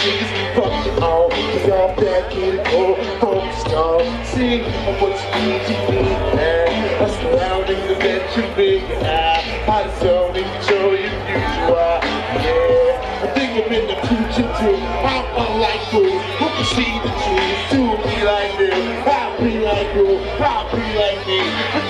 niggas fuck you all. We all back in the cold, focused on seeing what you need to be. And a surrounding the that you figure out how to zone and control your future. Yeah, I think I'm in the future too. I'm unlike fools who can see the truth to be like this. I'll be like you, I'll be like me.